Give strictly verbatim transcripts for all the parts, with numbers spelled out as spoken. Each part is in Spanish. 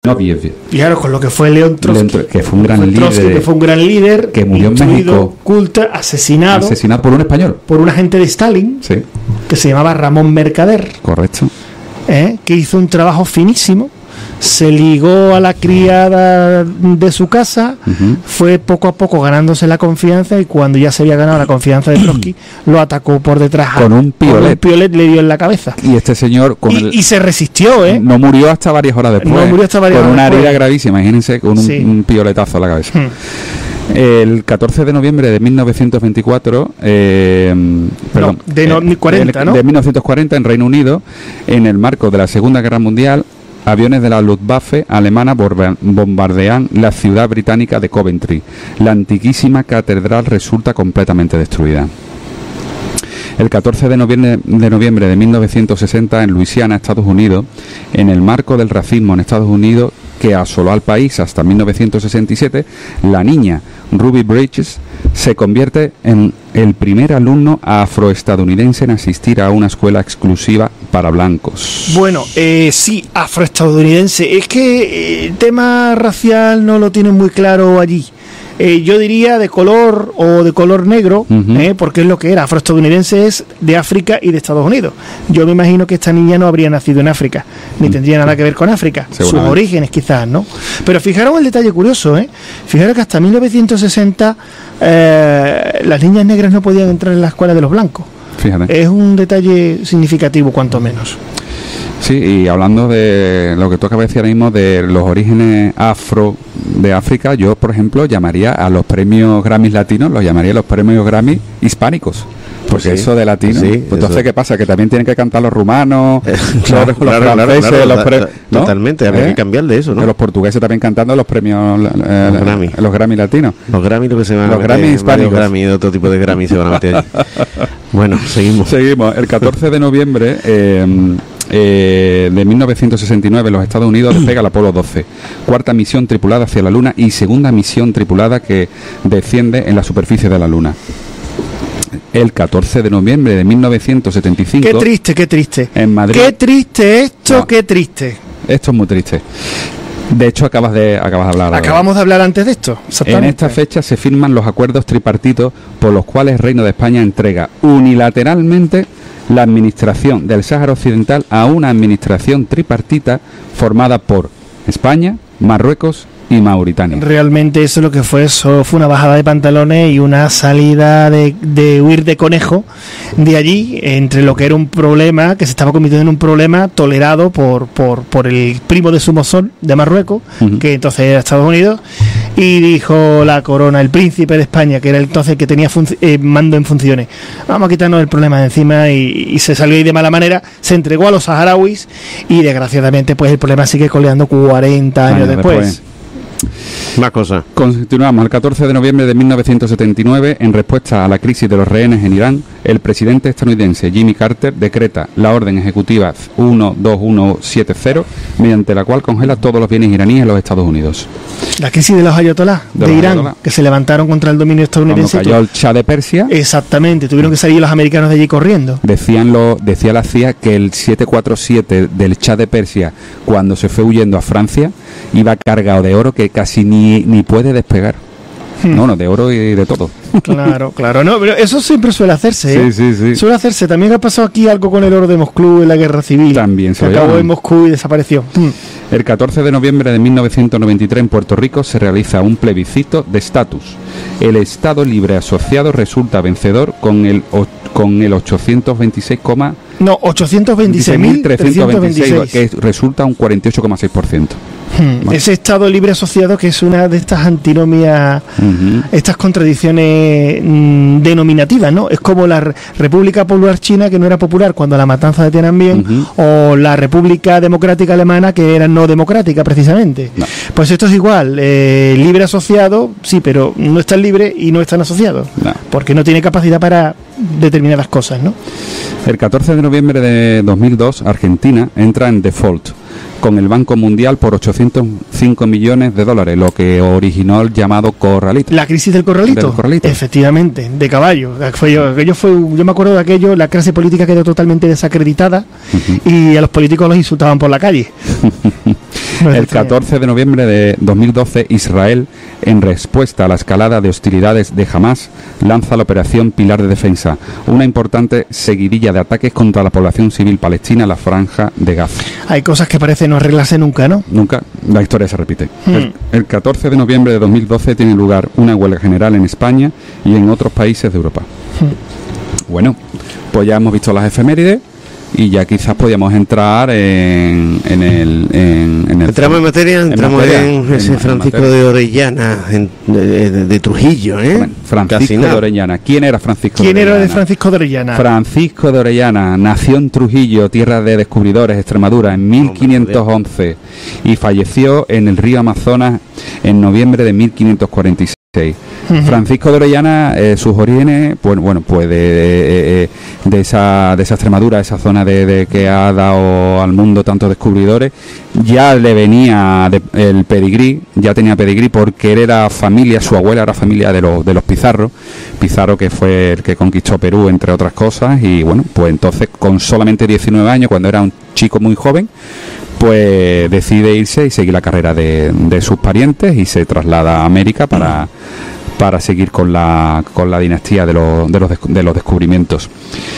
Zinoviev. Claro, con lo que fue León Trotsky, León, que fue un gran Trotsky, líder, que fue un gran líder, que murió en México, culta, asesinado, asesinado por un español, por un agente de Stalin, sí, que se llamaba Ramón Mercader, correcto, ¿eh? Que hizo un trabajo finísimo. Se ligó a la criada de su casa, uh-huh. Fue poco a poco ganándose la confianza, y cuando ya se había ganado la confianza de Trotsky, lo atacó por detrás con un piolet, con un piolet le dio en la cabeza. Y este señor con y, el, y se resistió, ¿eh? No murió hasta varias horas después. No murió hasta varias con horas una después. herida gravísima, imagínense, con un, sí. un pioletazo a la cabeza. Hmm. El catorce de noviembre de mil novecientos veinticuatro, eh, perdón, no, de, no, eh, cuarenta, de, ¿no? de mil novecientos cuarenta, en Reino Unido, en el marco de la Segunda Guerra Mundial, aviones de la Luftwaffe alemana bombardean la ciudad británica de Coventry. La antiquísima catedral resulta completamente destruida. El catorce de noviembre, de noviembre de mil novecientos sesenta, en Luisiana, Estados Unidos, en el marco del racismo en Estados Unidos que asoló al país hasta mil novecientos sesenta y siete, la niña Ruby Bridges se convierte en el primer alumno afroestadounidense en asistir a una escuela exclusiva para blancos. Bueno, eh, sí, afroestadounidense. Es que el tema racial no lo tienen muy claro allí. Eh, yo diría de color o de color negro, uh-huh. eh, porque es lo que era. Afroestadounidense es de África y de Estados Unidos. Yo me imagino que esta niña no habría nacido en África, ni tendría nada que ver con África. Sus orígenes quizás, ¿no? Pero fijaros el detalle curioso, ¿eh? Fijaros que hasta mil novecientos sesenta eh, las niñas negras no podían entrar en la escuela de los blancos. Fíjate. Es un detalle significativo, cuanto menos. Sí, y hablando de lo que tú acabas de decir ahora mismo, de los orígenes afro de África, yo, por ejemplo, llamaría a los premios Grammys latinos, los llamaría los premios Grammy hispánicos. Porque pues sí, eso de latino, sí, pues entonces, ¿qué pasa? Que también tienen que cantar los rumanos, eh, claro, los, claro, los franceses, claro, los pre- ¿no? Totalmente, habría ¿Eh? que cambiar de eso, ¿no? Los portugueses también cantando los premios, eh, los Grammy, los Grammy latinos. Los Grammy, lo que se van los a Grammy hispánicos. Los Grammy, otro tipo de Grammy se van a meter allí. Bueno, seguimos. Seguimos. El catorce de noviembre eh, eh, de mil novecientos sesenta y nueve, en los Estados Unidos despega el Apolo doce, cuarta misión tripulada hacia la Luna y segunda misión tripulada que desciende en la superficie de la Luna. El catorce de noviembre de mil novecientos setenta y cinco. Qué triste, qué triste. En Madrid. Qué triste esto, no, qué triste. Esto es muy triste. De hecho, acabas de, acabas de hablar. Acabamos de hablar antes de esto. En esta fecha se firman los acuerdos tripartitos por los cuales el Reino de España entrega unilateralmente la administración del Sáhara Occidental a una administración tripartita formada por España, Marruecos y Mauritania. Realmente eso lo que fue, eso fue una bajada de pantalones y una salida de, de huir de conejo de allí, entre lo que era un problema que se estaba convirtiendo en un problema tolerado por por, por el primo de Somoza de Marruecos, uh-huh. que entonces era Estados Unidos, y dijo la corona, el príncipe de España, que era entonces el que tenía func- eh, mando en funciones, vamos a quitarnos el problema de encima, y, y se salió ahí de mala manera, se entregó a los saharauis y desgraciadamente pues el problema sigue coleando cuarenta años, años después. después. Más cosas. Continuamos. El catorce de noviembre de mil novecientos setenta y nueve, en respuesta a la crisis de los rehenes en Irán, el presidente estadounidense Jimmy Carter decreta la orden ejecutiva uno dos uno siete cero, mediante la cual congela todos los bienes iraníes en los Estados Unidos. La crisis de los ayatolás de, de los Irán, ayatolá. Que se levantaron contra el dominio estadounidense. Cuando cayó el Shah de Persia. Exactamente, tuvieron que salir los americanos de allí corriendo. Decían lo, decía la C I A que el setecientos cuarenta y siete del Shah de Persia, cuando se fue huyendo a Francia, iba cargado de oro que casi ni, ni puede despegar. Hmm. No, no, de oro y de todo. Claro, claro, no, pero eso siempre suele hacerse, ¿eh? Sí, sí, sí. Suele hacerse. También ha pasado aquí algo con el oro de Moscú en la guerra civil. También se acabó llaman. en Moscú y desapareció. Hmm. El catorce de noviembre de mil novecientos noventa y tres, en Puerto Rico, se realiza un plebiscito de estatus. El Estado Libre Asociado resulta vencedor con el con el ochocientos veintiséis, no, ochocientos veintiséis mil trescientos veintiséis, que resulta un cuarenta y ocho coma seis por ciento. Hmm. Bueno. Ese Estado Libre Asociado, que es una de estas antinomias, uh-huh. estas contradicciones mmm, denominativas, ¿no? Es como la Re- República Popular China, que no era popular cuando la matanza de Tiananmen, uh-huh. o la República Democrática Alemana, que era no democrática precisamente. No. Pues esto es igual, eh, libre asociado, sí, pero no es tan libre y no es tan asociado, no. porque no tiene capacidad para determinadas cosas, ¿no? El catorce de noviembre de dos mil dos, Argentina entra en default con el Banco Mundial por ochocientos cinco millones de dólares, lo que originó el llamado corralito. La crisis del corralito. Del corralito. Efectivamente, de caballo. Fue yo, aquello fue, yo me acuerdo de aquello, la clase política quedó totalmente desacreditada uh-huh. y a los políticos los insultaban por la calle. El catorce de noviembre de dos mil doce, Israel, en respuesta a la escalada de hostilidades de Hamas, lanza la operación Pilar de Defensa, una importante seguidilla de ataques contra la población civil palestina en la franja de Gaza. Hay cosas que parece no arreglarse nunca, ¿no? Nunca, la historia se repite. Hmm. El, el catorce de noviembre de dos mil doce tiene lugar una huelga general en España y en otros países de Europa. Hmm. Bueno, pues ya hemos visto las efemérides. Y ya quizás podíamos entrar en, en el... En, en el entramos en materia, entramos en, materia, en ese en, Francisco en de Orellana, en, de, de, de Trujillo, ¿eh? Bueno, Francisco de Orellana. ¿Quién era Francisco ¿Quién de Orellana? ¿Quién era de Francisco de Orellana? Francisco de Orellana nació en Trujillo, tierra de descubridores, Extremadura, en mil quinientos once y falleció en el río Amazonas en noviembre de mil quinientos cuarenta y seis. Uh-huh. Francisco de Orellana, eh, sus orígenes, pues bueno, pues de, de, de esa de esa Extremadura, esa zona de, de que ha dado al mundo tantos descubridores, ya le venía de, el pedigrí, ya tenía pedigrí porque él era familia, su abuela era familia de los de los Pizarro, Pizarro que fue el que conquistó Perú entre otras cosas, y bueno, pues entonces con solamente diecinueve años, cuando era un chico muy joven, pues decide irse y seguir la carrera de, de sus parientes y se traslada a América para para seguir con la con la dinastía de los de los, de los descubrimientos.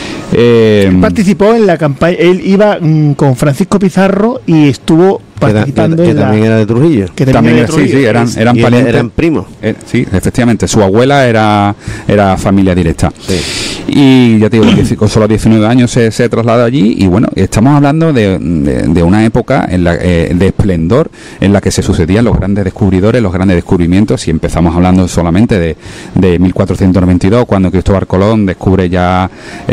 Eh, participó en la campaña, él iba mm, con Francisco Pizarro y estuvo participando que, que, en que la, también era de Trujillo. Que también, también era de Trujillo. Sí, sí, eran, eran y parientes. Eran primos. Eh, sí, efectivamente. Su abuela era era familia directa. Sí. Y ya te digo, con solo diecinueve años se, se traslada allí. Y bueno, estamos hablando de, de, de una época en la, eh, de esplendor en la que se sucedían los grandes descubridores, los grandes descubrimientos. Y empezamos hablando solamente de, de mil cuatrocientos noventa y dos, cuando Cristóbal Colón descubre ya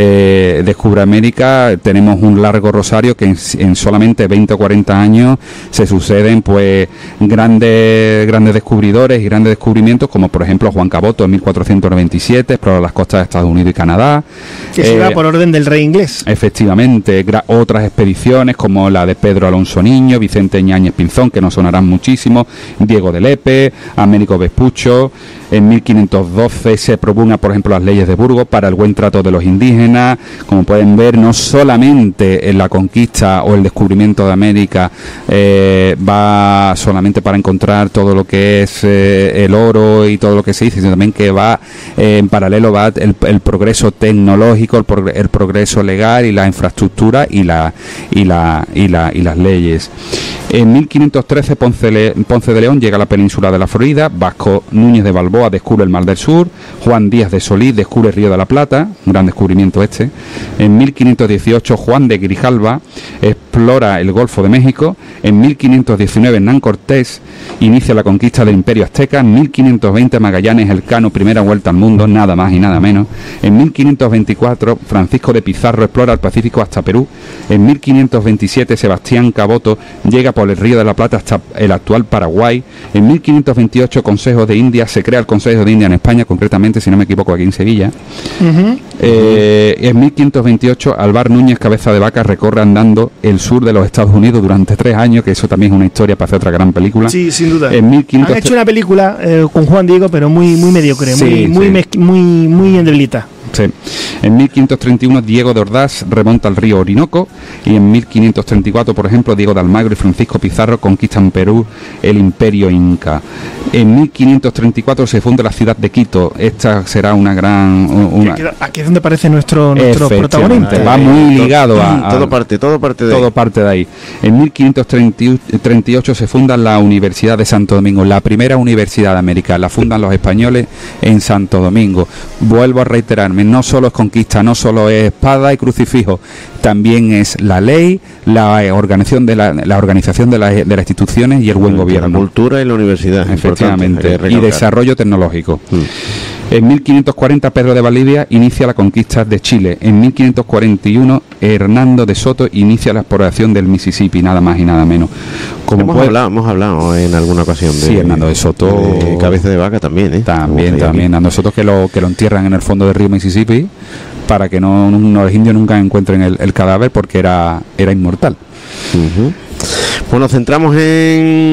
eh, descubre América. Tenemos un largo rosario que en, en solamente veinte o cuarenta años se suceden pues grandes grandes descubridores y grandes descubrimientos, como por ejemplo Juan Caboto en mil cuatrocientos noventa y siete explora las costas de Estados Unidos y Canadá, que se eh, va por orden del rey inglés. Efectivamente, gra- otras expediciones como la de Pedro Alonso Niño, Vicente Ñáñez Pinzón, que nos sonarán muchísimo, Diego de Lepe, Américo Vespucho. En mil quinientos doce se promulgan, por ejemplo, las leyes de Burgos para el buen trato de los indígenas. Como pueden ver, no solamente en la conquista o el descubrimiento de América eh, va solamente para encontrar todo lo que es eh, el oro y todo lo que se dice, sino también que va eh, en paralelo va el, el progreso tecnológico, el, prog- el progreso legal y la infraestructura y la y la y la y las leyes. En mil quinientos trece Ponce, Le- Ponce de León llega a la península de la Florida, Vasco Núñez de Balboa descubre el Mar del Sur, Juan Díaz de Solís descubre el Río de la Plata, un gran descubrimiento este. En mil quinientos dieciocho Juan de Grijalva explora el Golfo de México. En mil quinientos diecinueve Hernán Cortés inicia la conquista del Imperio Azteca. En mil quinientos veinte Magallanes Elcano, primera vuelta al mundo, nada más y nada menos. En mil quinientos veinticuatro Francisco de Pizarro explora el Pacífico hasta Perú. En mil quinientos veintisiete Sebastián Caboto llega por el Río de la Plata hasta el actual Paraguay. En mil quinientos veintiocho Consejo de India, se crea el Consejo de India en España, concretamente, si no me equivoco, aquí en Sevilla. Uh-huh. Eh, en mil quinientos veintiocho Alvar Núñez Cabeza de Vaca recorre andando el sur de los Estados Unidos durante tres años, que eso también es una historia para hacer otra gran película. Sí, sin duda. En mil quinientos Han hecho una película eh, con Juan Diego, pero muy muy mediocre, sí, muy, sí. muy, mezqu- muy muy endeblita. Sí. En mil quinientos treinta y uno Diego de Ordaz remonta al río Orinoco, y en mil quinientos treinta y cuatro, por ejemplo, Diego de Almagro y Francisco Pizarro conquistan Perú, el Imperio Inca. En mil quinientos treinta y cuatro se funda la ciudad de Quito. Esta será una gran... Una... Aquí, aquí es donde aparece nuestro, nuestro protagonista. Va muy ligado a, a... Todo parte, todo parte de todo ahí. parte de ahí. En mil quinientos treinta y ocho se funda la Universidad de Santo Domingo, la primera universidad de América. La fundan los españoles en Santo Domingo. Vuelvo a reiterarme, no solo es conquista, no solo es espada y crucifijo, también es la ley, la organización de la, la organización de, la, de las instituciones y el buen gobierno. La cultura y la universidad. Efectivamente, y desarrollo tecnológico. Mm. En mil quinientos cuarenta Pedro de Valdivia inicia la conquista de Chile. En mil quinientos cuarenta y uno Hernando de Soto inicia la exploración del Mississippi, nada más y nada menos. Como hemos, puede... hablado, hemos hablado en alguna occión de, sí, Hernando de Soto, de Cabeza de Vaca también, ¿eh? También, también. Hernando de Soto que lo que lo entierran en el fondo del río Mississippi para que no, no los indios nunca encuentren el, el cadáver, porque era era inmortal. Uh-huh. Pues nos centramos en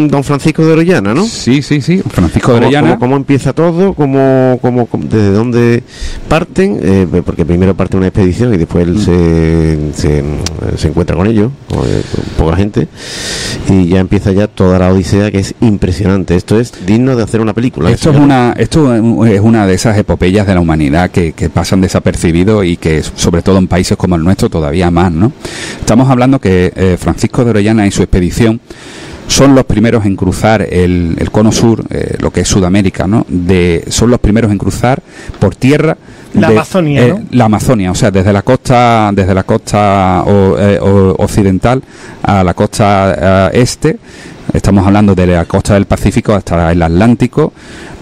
mm, don Francisco de Orellana, ¿no? Sí, sí, sí, Francisco de ¿Cómo, Orellana. ¿Cómo, cómo empieza todo? ¿Cómo, cómo, cómo, desde dónde parten? Eh, porque primero parte una expedición y después él mm. se, se, se encuentra con ellos, con, con poca gente, y ya empieza ya toda la odisea, que es impresionante. Esto es digno de hacer una película. Esto es una, esto es una de esas epopeyas de la humanidad que, que pasan desapercibidos y que, sobre todo en países como el nuestro, todavía más, ¿no? Estamos hablando que eh, Francisco de Orellana y su expedición son los primeros en cruzar el, el cono sur, eh, lo que es Sudamérica, ¿no? De, son los primeros en cruzar por tierra la de, Amazonia, eh, ¿no? La Amazonia, o sea, desde la costa, desde la costa o, eh, o, occidental a la costa eh, este. Estamos hablando de la costa del Pacífico hasta el Atlántico,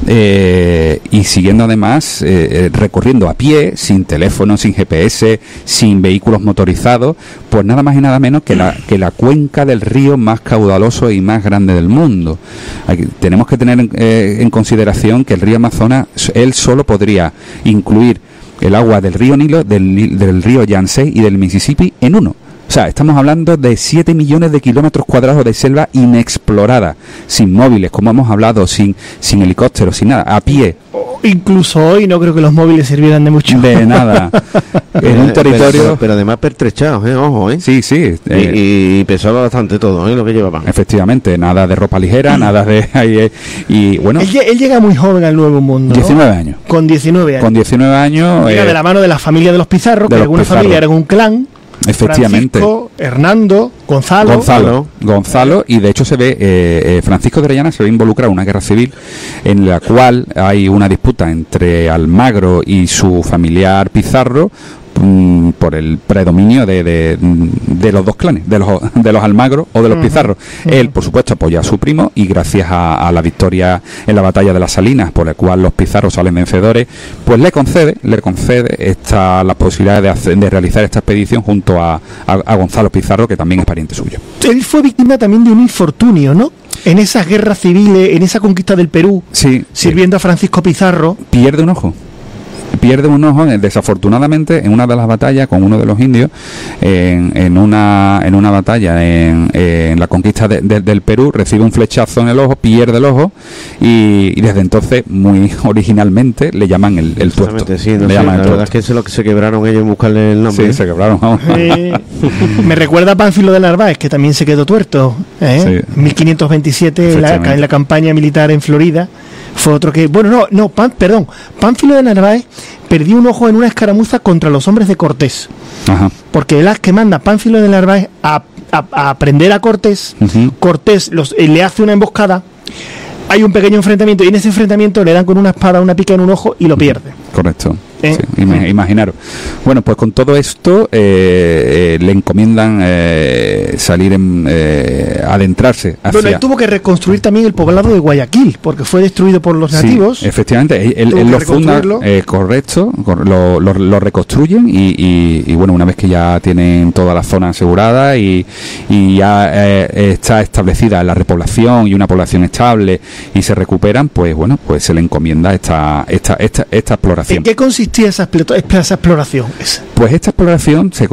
eh, y siguiendo además, eh, recorriendo a pie, sin teléfono, sin G P S, sin vehículos motorizados, pues nada más y nada menos que la, que la cuenca del río más caudaloso y más grande del mundo. Aquí tenemos que tener eh, en consideración que el río Amazonas, él solo podría incluir el agua del río Nilo, del, del río Yangtze y del Mississippi en uno. O sea, estamos hablando de siete millones de kilómetros cuadrados de selva inexplorada, sin móviles, como hemos hablado, sin, sin helicópteros, sin nada, a pie. Incluso hoy no creo que los móviles sirvieran de mucho. De nada. En un territorio... Pero, pero además pertrechados, ¿eh? Ojo, ¿eh? Sí, sí. Eh, y, y pesaba bastante todo, ¿eh? Lo que llevaban. Efectivamente, nada de ropa ligera, nada de... Y bueno... Él, él llega muy joven al Nuevo Mundo, ¿no? diecinueve años. Con diecinueve años. Con diecinueve años... Llega eh, de la mano de la familia de los Pizarro, que alguna familia era un clan. Efectivamente. Francisco, Hernando, Gonzalo. Gonzalo, Gonzalo, y de hecho se ve, eh, eh, Francisco de Orellana se ve involucrado en una guerra civil en la cual hay una disputa entre Almagro y su familiar Pizarro mm, por el predominio de, de, de los dos clanes, de los, de los Almagro o de los uh-huh. Pizarro. Uh-huh. Él, por supuesto, apoya a su primo y gracias a, a la victoria en la batalla de las Salinas, por la cual los Pizarro salen vencedores, pues le concede, le concede esta, la posibilidad de, hacer, de realizar esta expedición junto a, a, a Gonzalo Pizarro, que también es pariente suyo. Él fue víctima también de un infortunio, ¿no? En esas guerras civiles, en esa conquista del Perú, sí, sirviendo sí. a Francisco Pizarro. Pierde un ojo. Pierde un ojo, desafortunadamente, en una de las batallas con uno de los indios, en, en una en una batalla en, en la conquista de, de, del Perú, recibe un flechazo en el ojo, pierde el ojo y, y desde entonces, muy originalmente, le llaman el, el tuerto. Sí, no le sé, llaman la el verdad tuerto. es que eso es lo que se quebraron ellos en buscarle el nombre. Sí, se quebraron. Eh, me recuerda a Pánfilo de Narváez, que también se quedó tuerto, ¿eh? Sí. mil quinientos veintisiete, en la, en la campaña militar en Florida. Fue otro que, bueno, no, no, Pan, perdón, Pánfilo de Narváez perdió un ojo en una escaramuza contra los hombres de Cortés. Ajá. Porque él es que manda Pánfilo de Narváez a, a, a prender a Cortés. Uh-huh. Cortés los, eh, le hace una emboscada. Hay un pequeño enfrentamiento y en ese enfrentamiento le dan con una espada una pica en un ojo y lo pierde. Correcto. ¿Eh? Sí, imaginaros. Bueno, pues con todo esto eh, eh, le encomiendan eh, salir en, eh, adentrarse hacia... Bueno, él tuvo que reconstruir también el poblado de Guayaquil porque fue destruido por los nativos. Sí, efectivamente, él, él lo funda, eh, correcto, lo, lo, lo reconstruyen y, y, y bueno, una vez que ya tienen toda la zona asegurada y, y ya eh, está establecida la repoblación y una población estable y se recuperan, pues bueno, pues se le encomienda esta esta esta, esta exploración. ¿En qué consiste Esa, esa exploración? Pues esta exploración se, eh,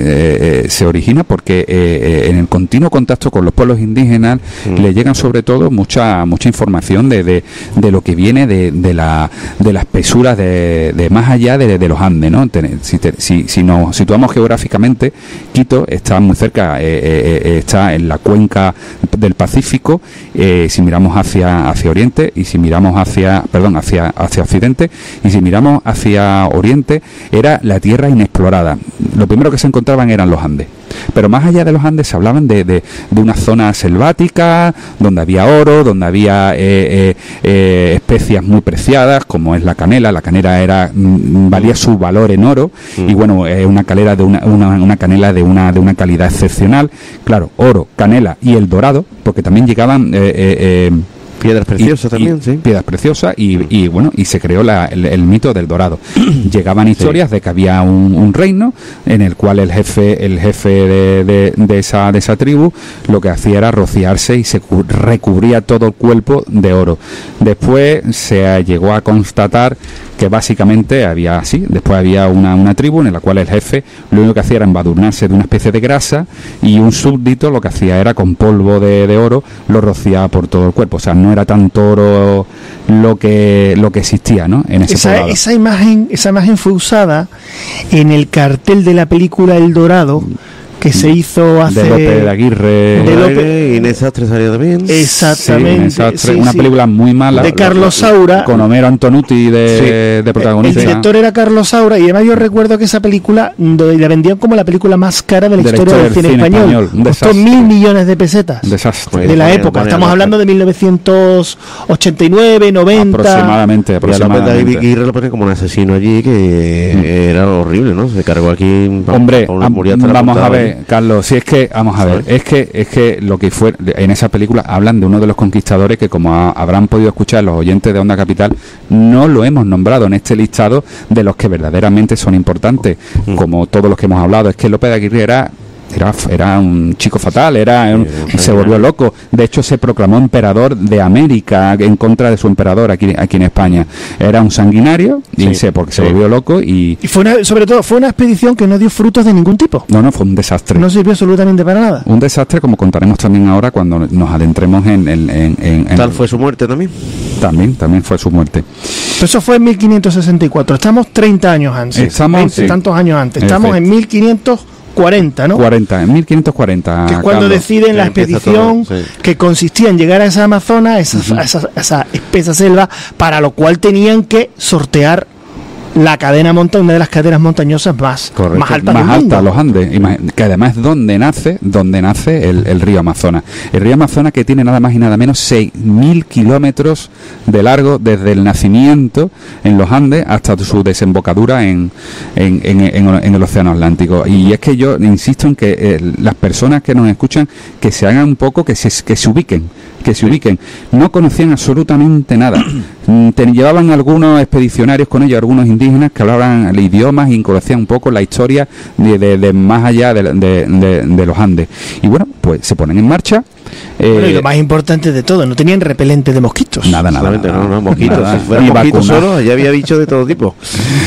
eh, se origina porque eh, eh, en el continuo contacto con los pueblos indígenas mm. le llegan sobre todo mucha mucha información de, de, de lo que viene de, de la de las espesuras de, de más allá de, de los Andes, ¿no? Si, te, si, si nos situamos geográficamente, Quito está muy cerca, eh, eh, está en la cuenca del Pacífico, eh, si miramos hacia hacia oriente y si miramos hacia perdón hacia hacia occidente y si miramos hacia oriente era la tierra inexplorada. Lo primero que se encontraban eran los Andes, pero más allá de los Andes se hablaban de, de, de una zona selvática donde había oro, donde había eh, eh, eh, especias muy preciadas como es la canela. La canela era mm, valía su valor en oro mm. y bueno, es eh, una canela de una, una, una canela de una de una calidad excepcional. Claro, oro, canela y el dorado, porque también llegaban eh, eh, eh, Piedras preciosas y, también, y, sí. Piedras preciosas y, y bueno, y se creó la, el, el mito del dorado. Llegaban historias sí. de que había un, un reino en el cual el jefe, el jefe de, de, de esa de esa tribu lo que hacía era rociarse y se cu- recubría todo el cuerpo de oro. Después se llegó a constatar que básicamente había así, después había una, una tribu en la cual el jefe lo único que hacía era embadurnarse de una especie de grasa y un súbdito lo que hacía era con polvo de, de oro lo rociaba por todo el cuerpo. O sea, no era tanto oro lo que lo que existía, ¿no? En ese esa, poblado. esa imagen, esa imagen fue usada en el cartel de la película El Dorado, que se hizo hace... de López de Aguirre, de López... Inés Sastre salió también. Exactamente. Sí, Sastre, sí, una sí. película muy mala. De Carlos Saura. Con Homero Antonucci de, sí. de protagonista. El director era Carlos Saura y además yo recuerdo que esa película la vendían como la película más cara de la, de la historia, historia del cine, cine español. español. Costó mil millones de pesetas. Un desastre. De la Ponía, época. ponía, Estamos ponía, hablando de mil novecientos ochenta y nueve, noventa. Aproximadamente. aproximadamente. Y a López de Aguirre lo ponen como un asesino allí que mm. era horrible, ¿no? Se cargó aquí. Hombre, vamos, vamos a ver, Carlos, si es que vamos a ver, es que es que lo que fue en esa película hablan de uno de los conquistadores que, como a, habrán podido escuchar los oyentes de Onda Capital, no lo hemos nombrado en este listado de los que verdaderamente son importantes, mm. como todos los que hemos hablado. Es que López de Aguirre era Era, era un chico fatal, era un, se volvió loco. De hecho, se proclamó emperador de América en contra de su emperador aquí, aquí en España. Era un sanguinario y sí, se, porque sí. se volvió loco y, y fue una, sobre todo fue una expedición que no dio frutos de ningún tipo. No, no, fue un desastre. No sirvió absolutamente para nada. Un desastre, como contaremos también ahora cuando nos adentremos en... en, en, en ¿Tal fue su muerte también? También, también fue su muerte. Pero eso fue en mil quinientos sesenta y cuatro. Estamos treinta años antes. Estamos... veinte Sí. tantos años antes. Estamos Perfecto. en mil quinientos cuarenta, ¿no? cuarenta, en mil quinientos cuarenta. Que es cuando Carlos. deciden que la expedición todo, sí. que consistía en llegar a esa Amazonas, esa, uh-huh. esa, esa espesa selva, para lo cual tenían que sortear la cadena monta una de las cadenas montañosas más, Correcto, más altas más del mundo. alta, los Andes, que además es donde nace, donde nace el, el río Amazonas. El río Amazonas, que tiene nada más y nada menos seis mil kilómetros de largo desde el nacimiento en los Andes hasta su desembocadura en, en, en, en, en el Océano Atlántico. Y es que yo insisto en que eh, las personas que nos escuchan, que se hagan un poco, que se, que se ubiquen, que se ubiquen. No conocían absolutamente nada. Te llevaban algunos expedicionarios con ellos, algunos indígenas que hablaban idiomas y conocían un poco la historia de, de, de más allá de, de, de, de los Andes. Y bueno, pues se ponen en marcha. Eh, Bueno, y lo más importante de todo, no tenían repelente de mosquitos. Nada, nada. nada, no, no, mosquitos. Nada. Si fuera mosquitos solo, ya había bichos de todo tipo.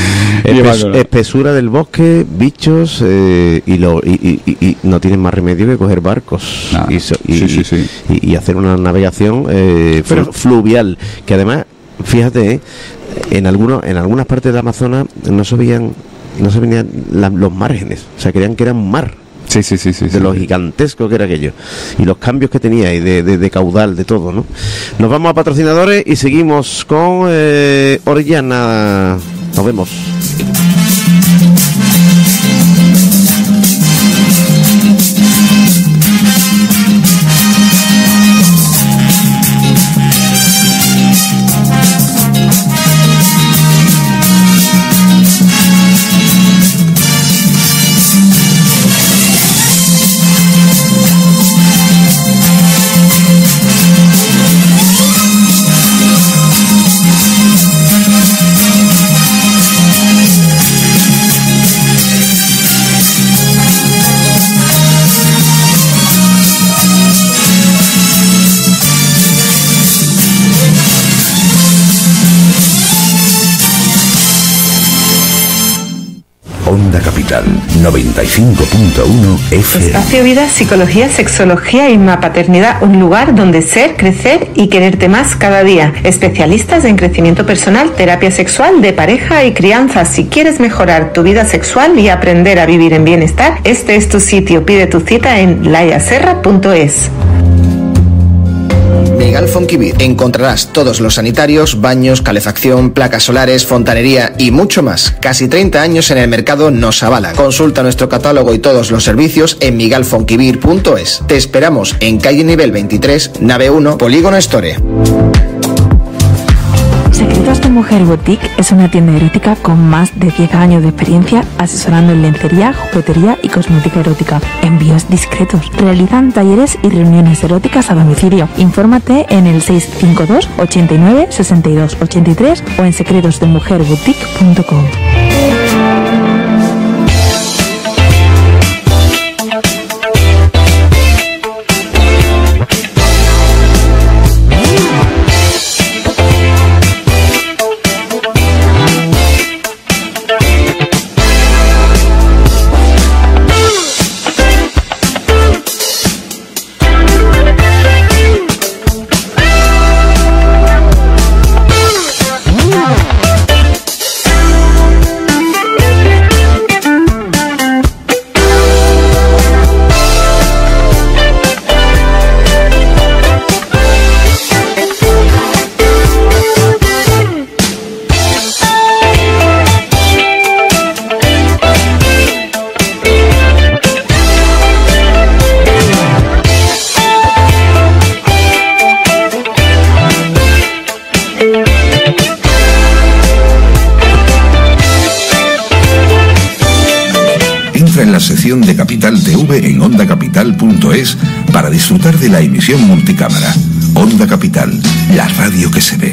Espe- espesura del bosque, bichos, eh, y, lo, y, y, y no tienen más remedio que coger barcos Nada. y, so, y, sí, sí, sí. y, y hacer una navegación eh, Pero, flu, fluvial, que además, fíjate, eh, en algunos en algunas partes del Amazonas no se veían no se veían la, los márgenes, o sea, creían que era un mar. Sí, sí, sí, sí, de sí. lo gigantesco que era aquello y los cambios que tenía y de, de, de caudal, de todo, ¿no? Nos vamos a patrocinadores y seguimos con eh, Orellana. Nos vemos. Onda Capital noventa y cinco punto uno F M. Espacio Vida, Psicología, Sexología y Mapaternidad, un lugar donde ser, crecer y quererte más cada día. Especialistas en crecimiento personal, terapia sexual, de pareja y crianza. Si quieres mejorar tu vida sexual y aprender a vivir en bienestar, este es tu sitio. Pide tu cita en layaserra punto es. Miguel Fonkibir. Encontrarás todos los sanitarios, baños, calefacción, placas solares, fontanería y mucho más. Casi treinta años en el mercado nos avalan. Consulta nuestro catálogo y todos los servicios en miguel fonkibir punto es. Te esperamos en calle nivel veintitrés, nave uno, Polígono Store. Secretos de Mujer Boutique es una tienda erótica con más de diez años de experiencia asesorando en lencería, juguetería y cosmética erótica. Envíos discretos. Realizan talleres y reuniones eróticas a domicilio. Infórmate en el seis cinco dos, ochenta y nueve, sesenta y dos, ochenta y tres o en secretos de mujer boutique punto com. En la sección de Capital T V en onda capital punto es para disfrutar de la emisión multicámara. Onda Capital, la radio que se ve.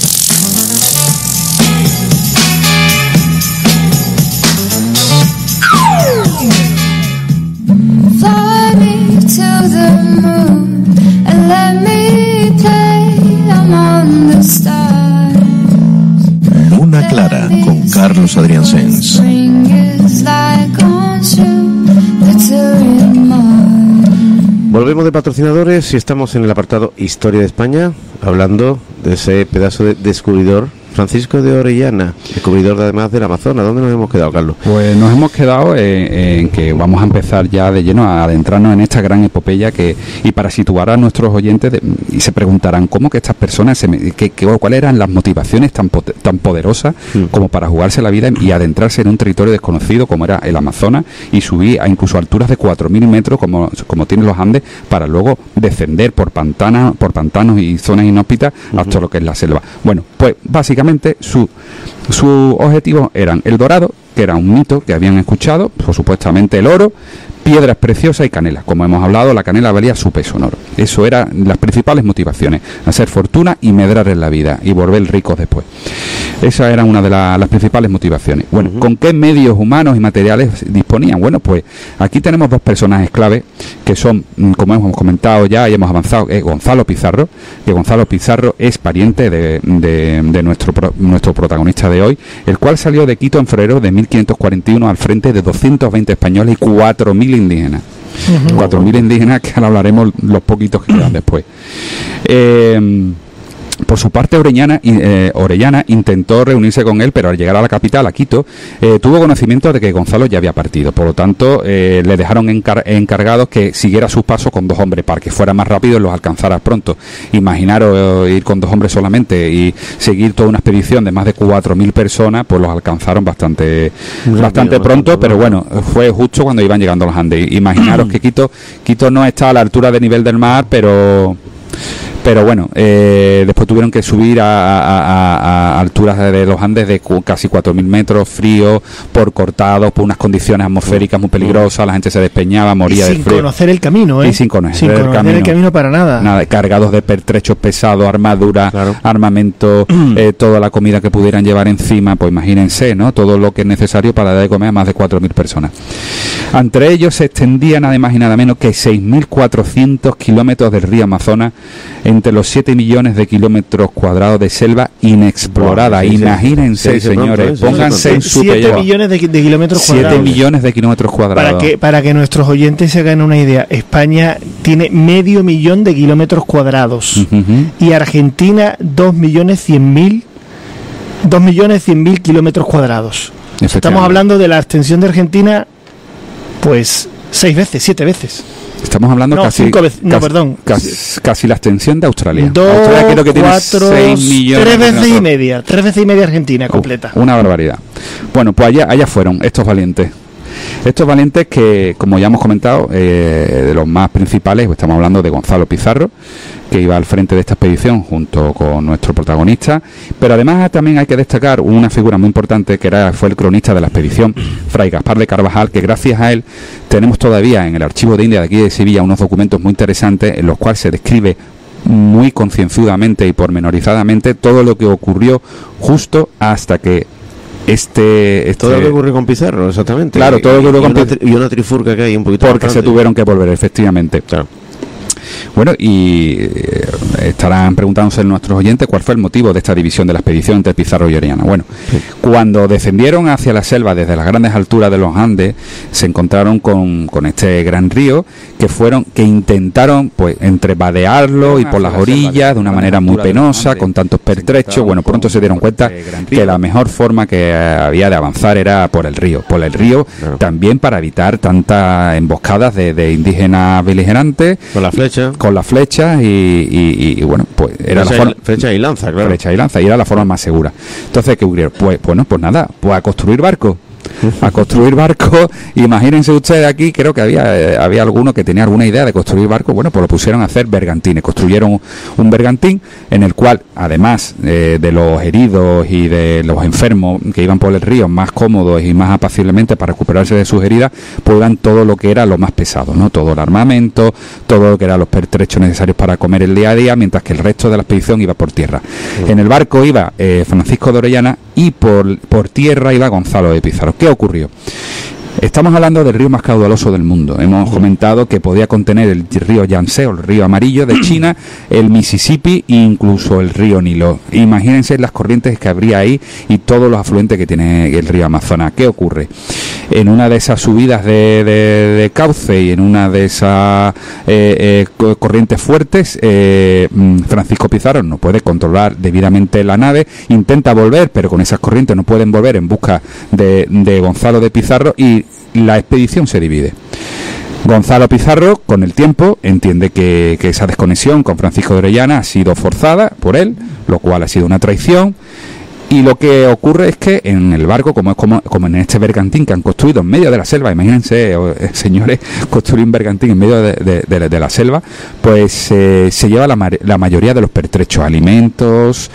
Fly me to the moon and let me play among the stars. Luna Clara con Carlos Adrián Sens. Volvemos de patrocinadores y estamos en el apartado Historia de España, hablando de ese pedazo de descubridor Francisco de Orellana, descubridor además del Amazonas. ¿Dónde nos hemos quedado, Carlos? Pues nos hemos quedado en, en que vamos a empezar ya de lleno a adentrarnos en esta gran epopeya que, y para situar a nuestros oyentes de, y se preguntarán cómo que estas personas, se, que, que, cuáles eran las motivaciones tan, tan poderosas mm. como para jugarse la vida y adentrarse en un territorio desconocido como era el Amazonas y subir a incluso alturas de cuatro mil metros como, como tienen los Andes para luego descender por pantanos, por pantanos y zonas inhóspitas uh-huh. hasta lo que es la selva. Bueno, pues básicamente su, su objetivo eran el dorado, que era un mito que habían escuchado, pues, supuestamente el oro, piedras preciosas y canela. Como hemos hablado, la canela valía su peso en oro. Eso eran las principales motivaciones, hacer fortuna y medrar en la vida y volver ricos después. Esa era una de la, las principales motivaciones. Bueno, uh-huh. ¿con qué medios humanos y materiales disponían? Bueno, pues aquí tenemos dos personajes clave que son, como hemos comentado ya y hemos avanzado, es Gonzalo Pizarro, que Gonzalo Pizarro es pariente de, de, de nuestro, nuestro protagonista de hoy, el cual salió de Quito en febrero de mil quinientos cuarenta y uno al frente de doscientos veinte españoles y cuatro mil indígenas. Uh-huh. cuatro mil indígenas que ahora hablaremos los poquitos que quedan después. Eh... Por su parte, Orellana, eh, Orellana intentó reunirse con él, pero al llegar a la capital, a Quito, eh, tuvo conocimiento de que Gonzalo ya había partido. Por lo tanto, eh, le dejaron encar encargados que siguiera sus pasos con dos hombres para que fuera más rápido y los alcanzara pronto. Imaginaros eh, ir con dos hombres solamente y seguir toda una expedición de más de cuatro mil personas, pues los alcanzaron bastante, rápido, bastante pronto, bastante, pero bueno, fue justo cuando iban llegando a los Andes. Imaginaros que Quito, Quito no está a la altura del nivel del mar, pero... Pero bueno, eh, después tuvieron que subir a, a, a, a alturas de los Andes de cu casi cuatro mil metros, frío, por cortados, por unas condiciones atmosféricas muy peligrosas, la gente se despeñaba, moría de frío. Sin conocer el camino, ¿eh? Y sin conocer, sin el, conocer camino. el camino para nada. Nada, cargados de pertrechos pesados, armadura, claro. armamento, eh, toda la comida que pudieran llevar encima, pues imagínense, ¿no? Todo lo que es necesario para dar de comer a más de cuatro mil personas. Entre ellos se extendía nada más y nada menos que seis mil cuatrocientos kilómetros del río Amazonas, entre los siete millones de kilómetros cuadrados de selva inexplorada. Wow, imagínense, sí, señores, pronto, pónganse en su siete millones de, de kilómetros cuadrados. siete millones de kilómetros cuadrados. Para que, para que nuestros oyentes se hagan una idea, España tiene medio millón de kilómetros cuadrados uh-huh. y Argentina dos millones cien mil dos millones cien mil kilómetros cuadrados. Estamos hablando de la extensión de Argentina, pues seis veces, siete veces. Estamos hablando no, casi, cinco veces, no, casi, perdón. Casi, casi la extensión de Australia. Dos, Australia creo que tiene cuatro, seis millones. Tres veces y media. Tres veces y media Argentina completa. Uh, una barbaridad. Bueno, pues allá, allá fueron estos valientes. Estos valientes que, como ya hemos comentado, eh, de los más principales, estamos hablando de Gonzalo Pizarro, que iba al frente de esta expedición junto con nuestro protagonista, pero además también hay que destacar una figura muy importante que era fue el cronista de la expedición, Fray Gaspar de Carvajal, que gracias a él tenemos todavía en el Archivo de India de aquí de Sevilla unos documentos muy interesantes en los cuales se describe muy concienzudamente y pormenorizadamente todo lo que ocurrió justo hasta que Este, este... Todo lo que ocurrió con Pizarro, exactamente. Claro, todo lo que ocurrió con Pizarro. Y una trifurca que hay un poquito porque bastante. se tuvieron que volver, efectivamente. Claro. Bueno, y eh, estarán preguntándose nuestros oyentes cuál fue el motivo de esta división de la expedición entre Pizarro y Orellana. Bueno, sí. Cuando descendieron hacia la selva desde las grandes alturas de los Andes, se encontraron con, con este gran río que fueron que intentaron pues entre vadearlo y por las orillas de una manera muy penosa, con tantos pertrechos. Bueno, pronto se dieron cuenta que la mejor forma que había de avanzar era por el río, por el río claro. También para evitar tantas emboscadas de, de indígenas beligerantes. Con la flecha. Con las flechas y, y, y bueno, pues era flecha la forma. Y, flecha y lanza, claro. Flecha y lanza, y era la forma más segura. Entonces, ¿qué ocurrió? Pues, bueno, pues nada, pues a construir barcos. A construir barcos, imagínense ustedes aquí, creo que había eh, había alguno que tenía alguna idea de construir barcos, bueno, pues lo pusieron a hacer bergantines, construyeron un bergantín en el cual, además eh, de los heridos y de los enfermos que iban por el río más cómodos y más apaciblemente para recuperarse de sus heridas, pues iban todo lo que era lo más pesado, ¿no? Todo el armamento, todo lo que eran los pertrechos necesarios para comer el día a día, mientras que el resto de la expedición iba por tierra. Uh-huh. En el barco iba eh, Francisco de Orellana y por, por tierra iba Gonzalo de Pizarro. ¿Qué ocurrió? Estamos hablando del río más caudaloso del mundo. Hemos comentado que podía contener el río Yangtze, o el río amarillo de China, el Mississippi e incluso el río Nilo. Imagínense las corrientes que habría ahí y todos los afluentes que tiene el río Amazonas. ¿Qué ocurre? En una de esas subidas de, de, de cauce y en una de esas eh, eh, corrientes fuertes, eh, Francisco Pizarro no puede controlar debidamente la nave, intenta volver, pero con esas corrientes no pueden volver en busca de, de Gonzalo de Pizarro y la expedición se divide. Gonzalo Pizarro, con el tiempo, entiende que, que esa desconexión con Francisco de Orellana ha sido forzada por él, lo cual ha sido una traición. Y lo que ocurre es que en el barco, como es como, como en este bergantín que han construido en medio de la selva, imagínense, eh, señores, construir un bergantín en medio de, de, de, de la selva, pues eh, se lleva la, la mayoría de los pertrechos, alimentos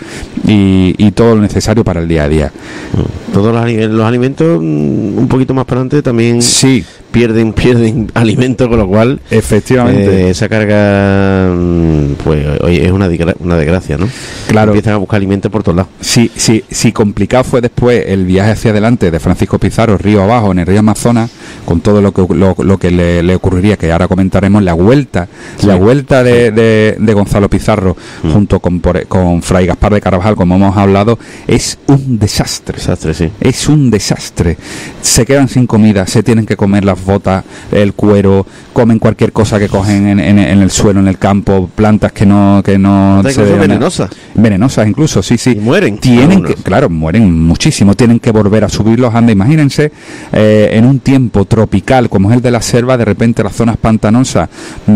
y, y todo lo necesario para el día a día. Todos los, los alimentos, un poquito más para adelante, también sí. pierden pierden alimentos, con lo cual efectivamente eh, esa carga pues oye, es una, una desgracia, ¿no? Claro. Empiezan a buscar alimentos por todos lados. Sí, sí. Si complicado fue después el viaje hacia adelante de Francisco Pizarro, río abajo, en el río Amazonas, con todo lo que lo, lo que le, le ocurriría, que ahora comentaremos, la vuelta, sí. la vuelta de, de, de Gonzalo Pizarro, mm. junto con, por, con Fray Gaspar de Carvajal, como hemos hablado, es un desastre. desastre sí. Es un desastre. Se quedan sin comida, se tienen que comer las botas, el cuero, comen cualquier cosa que cogen en, en, en el suelo, en el campo, plantas que no que no se venenosas. Venenosas incluso, sí, sí. Y mueren. Tienen que, claro, mueren muchísimo, tienen que volver a subir los Andes. Imagínense, eh, en un tiempo tropical como es el de la selva, de repente las zonas pantanosas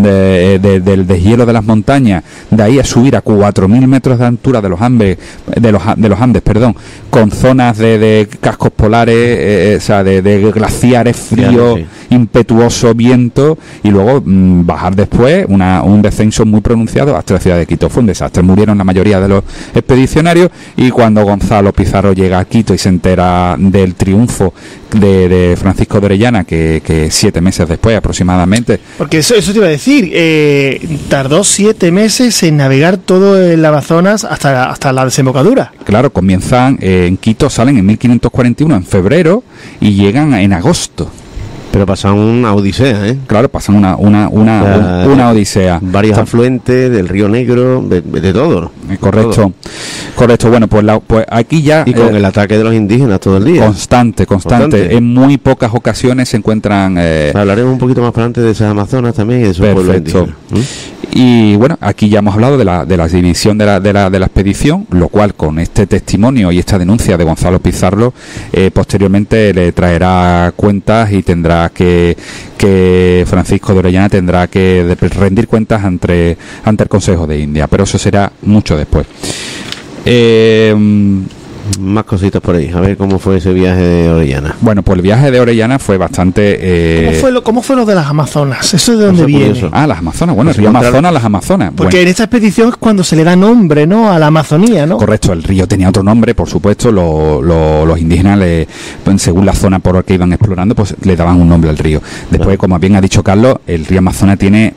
de, de, del deshielo de las montañas, de ahí a subir a cuatro mil metros de altura de los Andes, de los, de los Andes, perdón, con zonas de, de cascos polares, eh, o sea, de, de glaciares fríos, sí. impetuoso viento, y luego mmm, bajar después una, un descenso muy pronunciado hasta la ciudad de Quito. Fue un desastre, murieron la mayoría de los expedicionarios, y cuando Gonzalo Pizarro llega a Quito y se entera del triunfo de, de Francisco de Orellana, que, que siete meses después aproximadamente. Porque eso, eso te iba a decir, eh, tardó siete meses en navegar todo el Amazonas hasta, hasta la desembocadura. Claro, comienzan eh, en Quito, salen en mil quinientos cuarenta y uno, en febrero, y llegan en agosto. Pero pasan una odisea, ¿eh? Claro, pasan una una una, o sea, una odisea. Varios Está... afluentes del Río Negro, de, de todo. Correcto, todo. correcto. Bueno, pues, la, pues aquí ya... Y con eh, el ataque de los indígenas todo el día. Constante, constante. constante. En muy pocas ocasiones se encuentran... Eh... Hablaremos un poquito más para adelante de esas Amazonas también y de esos pueblos indígenas. ¿Mm? Y bueno, aquí ya hemos hablado de la, de la división de la, de, la, de la expedición, lo cual con este testimonio y esta denuncia de Gonzalo Pizarro, eh, posteriormente le traerá cuentas y tendrá que, que Francisco de Orellana tendrá que de, rendir cuentas ante, ante el Consejo de India, pero eso será mucho después. Eh, más cositas por ahí, a ver cómo fue ese viaje de Orellana. Bueno, pues el viaje de Orellana fue bastante... Eh... ¿Cómo, fue lo, ¿Cómo fue lo de las Amazonas? ¿Eso de dónde viene? Curioso. Ah, las Amazonas, bueno, Pues el río encontrar... Amazonas, las Amazonas. Porque bueno. en esta expedición es cuando se le da nombre, ¿no?, a la Amazonía, ¿no? Correcto, el río tenía otro nombre, por supuesto, lo, lo, los indígenas, le, pues, según la zona por la que iban explorando, pues le daban un nombre al río. Después, claro, como bien ha dicho Carlos, el río Amazonas tiene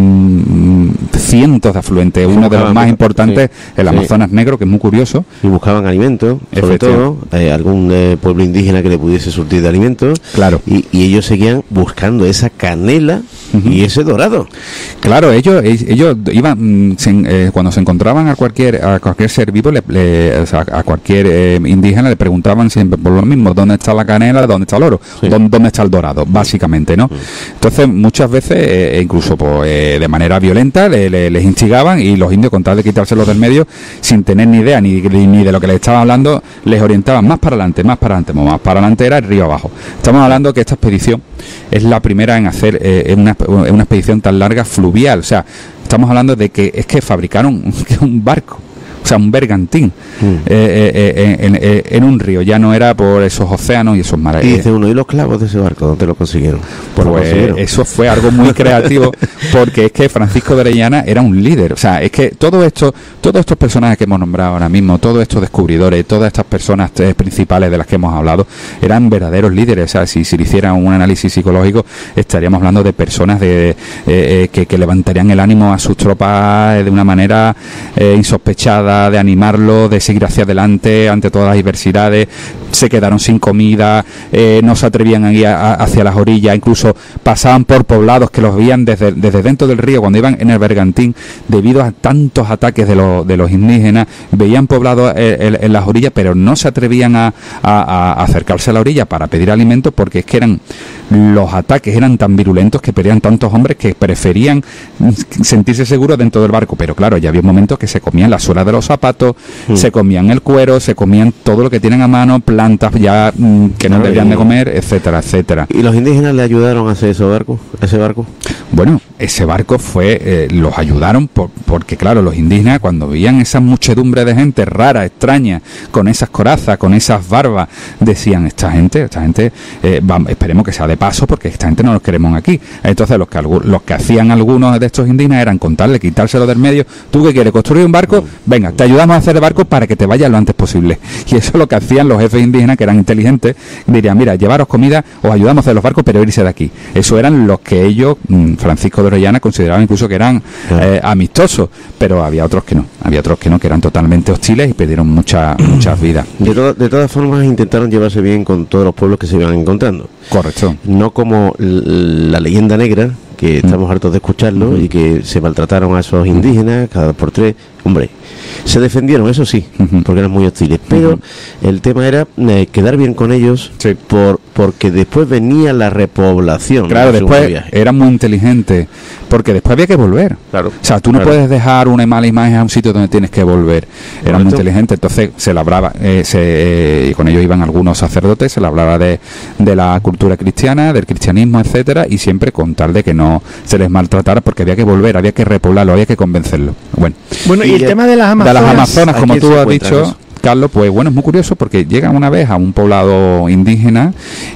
mmm, cientos de afluentes, uno de los más importantes, sí, el Amazonas sí. Negro, que es muy curioso. Y buscaban alimentos, sobre todo, eh, algún eh, pueblo indígena que le pudiese surtir de alimentos. Claro. Y, y ellos seguían buscando esa canela uh-huh. y ese dorado. Claro, ellos ellos iban, se, eh, cuando se encontraban a cualquier a cualquier ser vivo, le, le, o sea, a cualquier eh, indígena le preguntaban siempre por lo mismo, ¿dónde está la canela, dónde está el oro? Sí. ¿Dónde, ¿Dónde está el dorado? Básicamente, ¿no? Sí. Entonces, muchas veces, eh, incluso pues, eh, de manera violenta, le, le, les instigaban y los indios, con tal de quitárselos del medio, sin tener ni idea ni, ni de lo que les estaban hablando, les orientaban más para adelante, más para adelante, más para adelante era el río abajo. Estamos hablando que esta expedición es la primera en hacer eh, una, una expedición tan larga fluvial, o sea, estamos hablando de que es que fabricaron un barco, o sea, un bergantín mm. eh, eh, en, en, en un río, ya no era por esos océanos y esos mares. Y dice uno, ¿y los clavos de ese barco dónde lo consiguieron? Pues lo consiguieron. Eso fue algo muy creativo, porque es que Francisco de Orellana era un líder, o sea, es que todo esto, todos estos personajes que hemos nombrado ahora mismo, todos estos descubridores, todas estas personas eh, principales de las que hemos hablado, eran verdaderos líderes, o sea, si se si hiciera un análisis psicológico, estaríamos hablando de personas de, eh, eh, que, que levantarían el ánimo a sus tropas de una manera eh, insospechada, de animarlo, de seguir hacia adelante ante todas las adversidades. Se quedaron sin comida, eh, no se atrevían a ir a, a, hacia las orillas, incluso pasaban por poblados que los veían desde, desde dentro del río cuando iban en el bergantín, debido a tantos ataques de, lo, de los indígenas, veían poblados en, en, en las orillas, pero no se atrevían a, a, a acercarse a la orilla para pedir alimentos, porque es que eran los ataques eran tan virulentos que perdían tantos hombres que preferían sentirse seguros dentro del barco. Pero claro, ya había momentos que se comían la suela de los zapatos, mm. se comían el cuero, se comían todo lo que tienen a mano, plantas ya mm, que no deberían de comer, etcétera, etcétera. ¿Y los indígenas le ayudaron a hacer ese barco? ¿Ese barco? Bueno, ese barco fue, eh, los ayudaron por, porque claro, los indígenas cuando veían esa muchedumbre de gente rara, extraña, con esas corazas, con esas barbas, decían, esta gente, esta gente, eh, vamos, esperemos que sea de paso, porque esta gente no los queremos aquí. Entonces los que los que hacían algunos de estos indígenas eran contarle, quitárselo del medio. ¿Tú qué quieres? ¿Construir un barco? Venga, te ayudamos a hacer el barco para que te vayas lo antes posible. Y eso es lo que hacían los jefes indígenas, que eran inteligentes. Dirían, mira, llevaros comida, os ayudamos a hacer los barcos, pero irse de aquí. Eso eran los que ellos, Francisco de Orellana, consideraban incluso que eran eh, amistosos, pero había otros que no. Había otros que no, que eran totalmente hostiles y perdieron muchas muchas vidas. De, to de todas formas, intentaron llevarse bien con todos los pueblos que se iban encontrando. Correcto. No como la leyenda negra, que estamos hartos de escucharlo, uh-huh. y que se maltrataron a esos indígenas cada dos por tres. Hombre, se defendieron, eso sí, uh-huh. porque eran muy hostiles, pero uh-huh. el tema era eh, quedar bien con ellos, sí. por porque después venía la repoblación. Claro, después eran muy inteligentes, porque después había que volver. Claro. O sea, tú no claro. puedes dejar una mala imagen a un sitio donde tienes que volver. Eran muy inteligentes, entonces se le hablaba, eh, se, eh, y con ellos iban algunos sacerdotes, se le hablaba de, de la cultura cristiana, del cristianismo, etcétera, y siempre con tal de que no se les maltratara, porque había que volver, había que repoblarlo, había que convencerlo. Bueno, bueno y, y el tema de las Amazonas, de las Amazonas, como tú has dicho, eso? Carlos, pues bueno, es muy curioso porque llegan una vez a un poblado indígena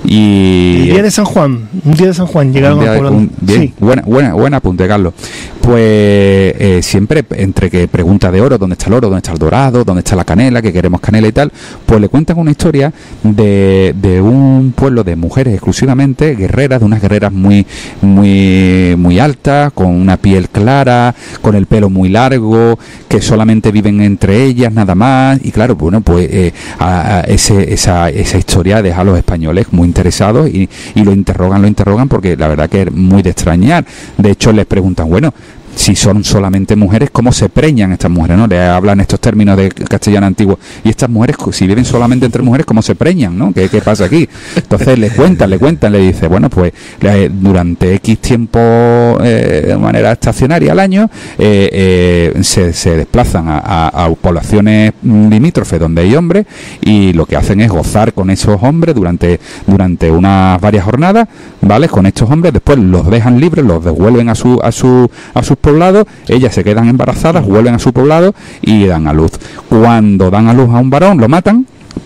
y... El día de San Juan, un día de San Juan llegaron a un poblado. Un, bien, sí. buena, buena, buena apunte, Carlos. Pues eh, siempre entre que pregunta de oro, ¿dónde está el oro? ¿Dónde está el dorado? ¿Dónde está la canela? Que queremos canela y tal. Pues le cuentan una historia de, de un pueblo de mujeres exclusivamente, guerreras, de unas guerreras muy, muy, muy altas, con una piel clara, con el pelo muy largo, que solamente viven entre ellas, nada más. Y claro, bueno, pues eh, a, a ese, esa, esa historia deja a los españoles muy interesados y, y lo interrogan, lo interrogan porque la verdad que es muy de extrañar. De hecho, les preguntan, bueno, si son solamente mujeres, ¿cómo se preñan estas mujeres? ¿No? Le hablan estos términos de castellano antiguo. Y estas mujeres, si viven solamente entre mujeres, ¿cómo se preñan? ¿No? ¿Qué, qué pasa aquí? Entonces le cuentan, le cuentan, le dice, bueno, pues eh, durante X tiempo eh, de manera estacionaria al año eh, eh, se, se desplazan a, a, a poblaciones limítrofes donde hay hombres y lo que hacen es gozar con esos hombres durante, durante unas varias jornadas, ¿vale? Con estos hombres, después los dejan libres, los devuelven a su a su a sus poblados, ellas se quedan embarazadas, vuelven a su poblado y dan a luz. Cuando dan a luz a un varón, lo matan,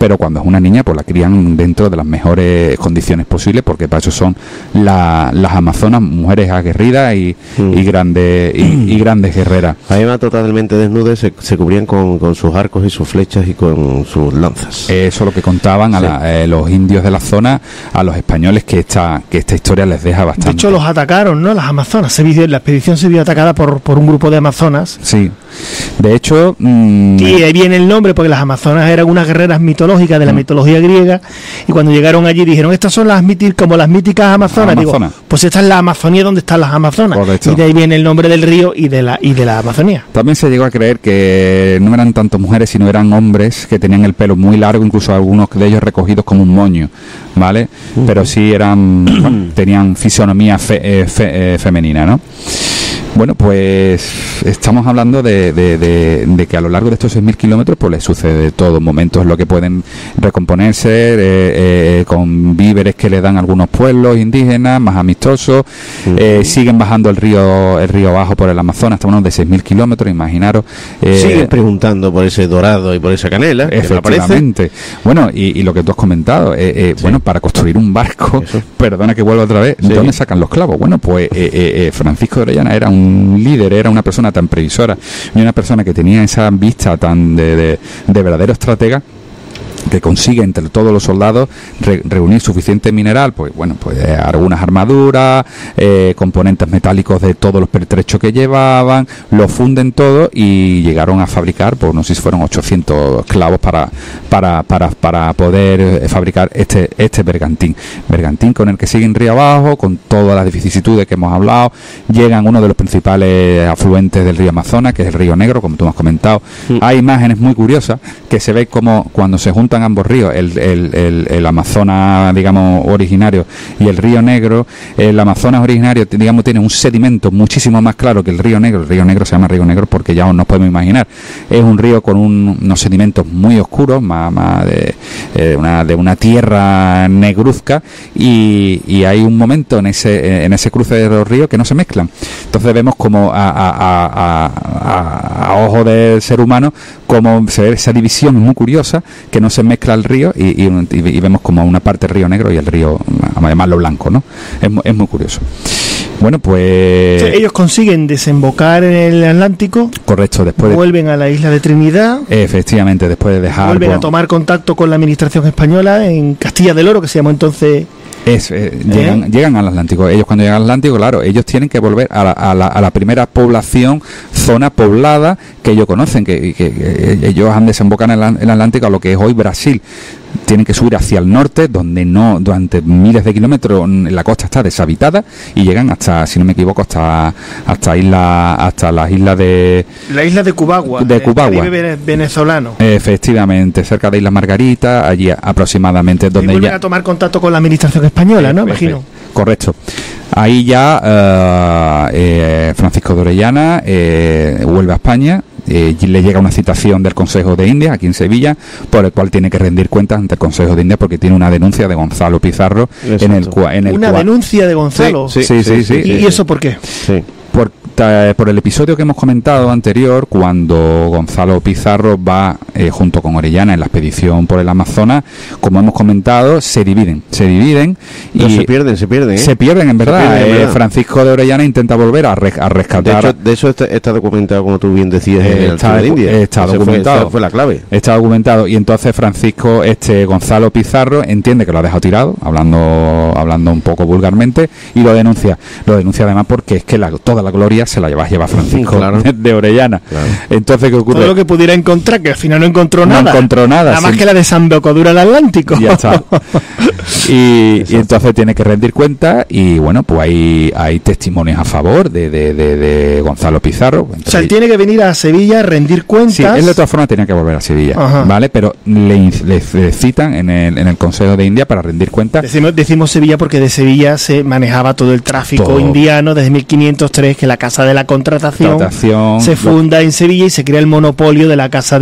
pero cuando es una niña pues la crían dentro de las mejores condiciones posibles, porque para eso son la, las amazonas, mujeres aguerridas y, mm. y grandes y, y grandes guerreras. Además, totalmente desnudas, se, se cubrían con, con sus arcos y sus flechas y con sus lanzas. Eso es lo que contaban a sí. la, eh, los indios de la zona, a los españoles, que esta que esta historia les deja bastante. De hecho, los atacaron, ¿no? Las amazonas. Se vio, la expedición se vio atacada por, por un grupo de amazonas. Sí. De hecho... Mmm, y ahí viene el nombre, porque las amazonas eran unas guerreras mitológicas de la mm. mitología griega, y cuando llegaron allí dijeron, estas son las míticas, como las míticas amazonas. Amazona. Digo, pues esta es la Amazonía donde están las amazonas. Correcto. Y de ahí viene el nombre del río y de la y de la Amazonía. También se llegó a creer que no eran tanto mujeres, sino eran hombres que tenían el pelo muy largo, incluso algunos de ellos recogidos como un moño, ¿vale? Uh-huh. Pero sí eran, bueno, tenían fisonomía fe, eh, fe, eh, femenina, ¿no? Bueno, pues estamos hablando de, de, de, de que a lo largo de estos seis mil kilómetros pues les sucede de todo, momentos en los que pueden recomponerse eh, eh, con víveres que le dan algunos pueblos indígenas más amistosos, uh-huh. eh, siguen bajando el río el río abajo por el Amazonas, estamos hablando de seis mil kilómetros, imaginaros. Eh, siguen preguntando por ese dorado y por esa canela, efectivamente. Que no bueno, y, y lo que tú has comentado, eh, eh, sí. bueno, para construir un barco, Eso. perdona que vuelva otra vez, sí. ¿de dónde sacan los clavos? Bueno, pues eh, eh, eh, Francisco de Orellana era un un líder, era una persona tan previsora y una persona que tenía esa vista tan de, de, de verdadero estratega, que consigue entre todos los soldados re, reunir suficiente mineral, pues bueno, pues eh, algunas armaduras, eh, componentes metálicos de todos los pertrechos que llevaban, lo funden todo y llegaron a fabricar, pues no sé si fueron ochocientos clavos para para para para poder eh, fabricar este este bergantín, bergantín con el que siguen río abajo, con todas las vicisitudes que hemos hablado, llegan a uno de los principales afluentes del río Amazonas, que es el río Negro, como tú me has comentado. Sí. Hay imágenes muy curiosas que se ve como cuando se juntan ambos ríos, el, el, el, el Amazonas, digamos, originario y el río Negro. El Amazonas originario, digamos, tiene un sedimento muchísimo más claro que el río Negro. El río Negro se llama río Negro porque ya nos podemos imaginar, es un río con un, unos sedimentos muy oscuros, más, más de, eh, una, de una tierra negruzca, y, y hay un momento en ese en ese cruce de los ríos que no se mezclan. Entonces vemos como a, a, a, a, a ojo del ser humano como se ve esa división muy curiosa, que no se mezcla el río y, y, y vemos como una parte del río Negro y el río, además lo blanco, ¿no? Es, es muy curioso. Bueno, pues... Ellos consiguen desembocar en el Atlántico. Correcto, después... Vuelven de... a la isla de Trinidad. Efectivamente, después de dejar... Vuelven por... a tomar contacto con la administración española en Castilla del Oro, que se llamó entonces... Es, eh, llegan, ¿Eh? llegan al Atlántico. Ellos cuando llegan al Atlántico, claro, ellos tienen que volver a la, a la, a la primera población, zona poblada que ellos conocen, que, que, que ellos han desembocado en el, el Atlántico, a lo que es hoy Brasil. Tienen que subir hacia el norte, donde no durante miles de kilómetros la costa está deshabitada, y llegan hasta, si no me equivoco, hasta hasta isla hasta las islas de la isla de Cubagua, de Cubagua, venezolano. Efectivamente, cerca de Isla Margarita, allí aproximadamente donde y vuelven ya a tomar contacto con la administración española, ¿no? Imagino. Correcto. Ahí ya uh, eh, Francisco de Orellana eh, vuelve a España. Eh, le llega una citación del Consejo de Indias aquí en Sevilla, por el cual tiene que rendir cuentas ante el Consejo de Indias porque tiene una denuncia de Gonzalo Pizarro. Exacto. en el, en el una cual... denuncia de Gonzalo. Sí, sí, sí, sí, sí, ¿Y, sí, ¿y eso por qué? Sí. Por, por el episodio que hemos comentado anterior, cuando Gonzalo Pizarro va eh, junto con Orellana en la expedición por el Amazonas, como hemos comentado, se dividen, se dividen y y se pierden, se pierden, ¿eh? se pierden en verdad. Pierden, en eh, verdad. Francisco de Orellana intenta volver a, re, a rescatar. De hecho, de eso está, está documentado, como tú bien decías, eh, en el está, de India. Está Ese documentado. Fue, esa fue la clave. Está documentado, y entonces Francisco, este Gonzalo Pizarro, entiende que lo ha dejado tirado, hablando hablando un poco vulgarmente, y lo denuncia. Lo denuncia además porque es que la, toda la gloria se la lleva, lleva Francisco claro. de, de Orellana. Claro. Entonces, ¿qué ocurre? Todo lo que pudiera encontrar, que al final no encontró no nada. No encontró nada. Nada más sí. que la desembocadura del Atlántico. Ya está. y, y entonces tiene que rendir cuenta, y bueno, pues hay, hay testimonios a favor de, de, de, de Gonzalo Pizarro. Entonces, o sea, él tiene que venir a Sevilla a rendir cuentas. Sí, él de todas formas tenía que volver a Sevilla. Ajá. ¿Vale? Pero le, le, le citan en el, en el Consejo de India para rendir cuentas. Decimos, decimos Sevilla porque de Sevilla se manejaba todo el tráfico todo. indiano desde mil quinientos tres, que la Casa de la Contratación, Contratación se funda lo... en Sevilla y se crea el monopolio de la Casa de la Contratación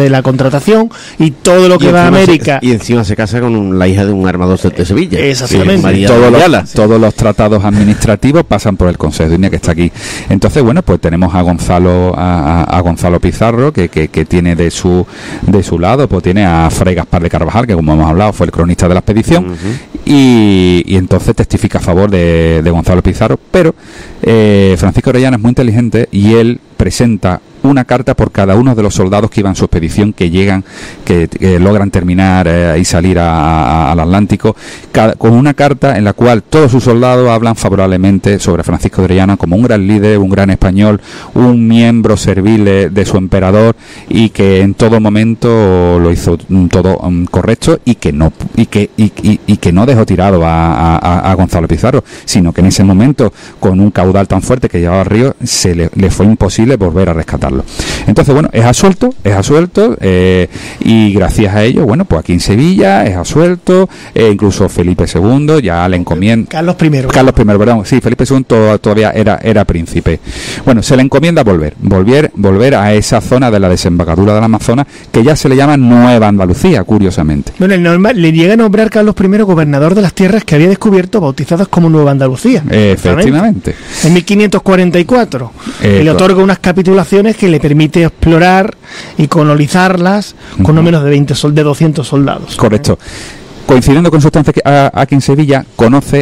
explotación, y todo lo que y va a América... Se, y encima se casa con un, la hija de un armador de Sevilla. Exactamente. María todos, Ayala. los, todos los tratados administrativos pasan por el Consejo de Línea, que está aquí. Entonces, bueno, pues tenemos a Gonzalo a, a Gonzalo Pizarro, que, que, que tiene de su de su lado, pues tiene a Fray Gaspar de Carvajal, que como hemos hablado fue el cronista de la expedición, uh-huh. y, y entonces testifica a favor de, de Gonzalo Pizarro, pero eh, Francisco Orellana es muy inteligente y él presenta una carta por cada uno de los soldados que iban en su expedición, que llegan, que, que logran terminar eh, y salir a, a, al Atlántico, cada, con una carta en la cual todos sus soldados hablan favorablemente sobre Francisco de Orellana como un gran líder, un gran español, un miembro servil de, de su emperador, y que en todo momento lo hizo todo um, correcto, y que no y que y, y, y que no dejó tirado a, a, a Gonzalo Pizarro, sino que en ese momento, con un caudal tan fuerte que llevaba el río, se le, le fue imposible volver a rescatar. Entonces, bueno, es asuelto, es asuelto, eh, y gracias a ello, bueno, pues aquí en Sevilla es asuelto, eh, incluso Felipe segundo ya le encomienda... Carlos primero. Carlos primero, perdón, sí, Felipe segundo todavía era, era príncipe. Bueno, se le encomienda volver, volver, volver a esa zona de la desembocadura del Amazonas, que ya se le llama Nueva Andalucía, curiosamente. Bueno, el normal, le llega a nombrar Carlos primero gobernador de las tierras que había descubierto, bautizadas como Nueva Andalucía. Efectivamente. En mil quinientos cuarenta y cuatro. Eh, le otorga unas capitulaciones que le permite explorar y colonizarlas con no menos de veinte sol, de doscientos soldados. Correcto. Coincidiendo con su estancia aquí en Sevilla, conoce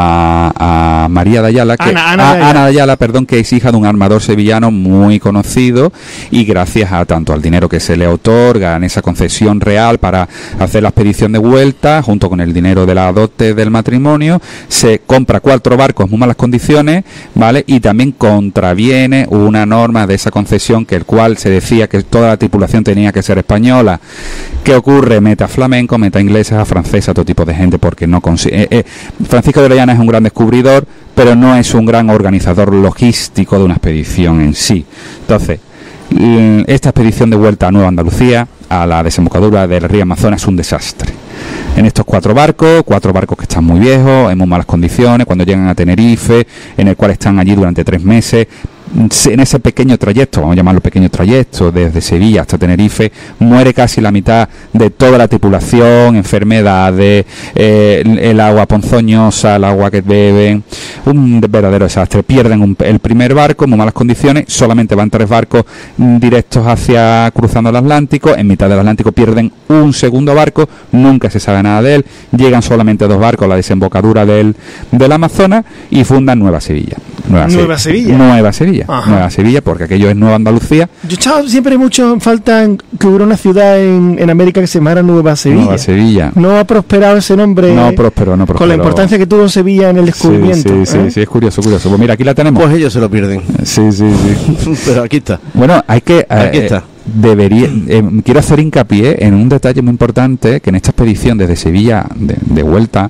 a, a María de Ayala, que, Ana, Ana, a, de Ayala. Ana de Ayala, perdón, que es hija de un armador sevillano muy conocido, y gracias a tanto al dinero que se le otorga en esa concesión real para hacer la expedición de vuelta, junto con el dinero de la dote del matrimonio, se compra cuatro barcos en muy malas condiciones, ¿vale? Y también contraviene una norma de esa concesión, que el cual se decía que toda la tripulación tenía que ser española. ¿Qué ocurre? Mete a flamencos, mete a ingleses, a franceses, a todo tipo de gente, porque no consigue. Eh, eh, Francisco de Orellana es un gran descubridor, pero no es un gran organizador logístico de una expedición en sí. Entonces, esta expedición de vuelta a Nueva Andalucía, a la desembocadura del río Amazonas, es un desastre. En estos cuatro barcos, cuatro barcos que están muy viejos, en muy malas condiciones, cuando llegan a Tenerife, en el cual están allí durante tres meses, en ese pequeño trayecto, vamos a llamarlo pequeño trayecto, desde Sevilla hasta Tenerife, muere casi la mitad de toda la tripulación, enfermedades, eh, el agua ponzoñosa, el agua que beben, un verdadero desastre. Pierden un, el primer barco en muy malas condiciones, solamente van tres barcos directos hacia cruzando el Atlántico, en mitad del Atlántico pierden un segundo barco, nunca se sabe nada de él, llegan solamente dos barcos a la desembocadura del, del Amazonas, y fundan Nueva Sevilla. Nueva, Nueva Se- Sevilla. Nueva Sevilla. Ajá. Nueva Sevilla, porque aquello es Nueva Andalucía. Yo he echado siempre mucho en falta en que hubiera una ciudad en, en América que se llamara Nueva Sevilla. Nueva Sevilla. No ha prosperado ese nombre. No prosperó, no prosperó. Con la importancia que tuvo Sevilla en el descubrimiento. Sí, sí, ¿eh? sí, sí, es curioso, curioso. Pues mira, aquí la tenemos. Pues ellos se lo pierden. Sí, sí, sí. Pero aquí está. Bueno, hay que... Aquí eh, está. Debería, eh, quiero hacer hincapié en un detalle muy importante, que en esta expedición desde Sevilla de, de vuelta,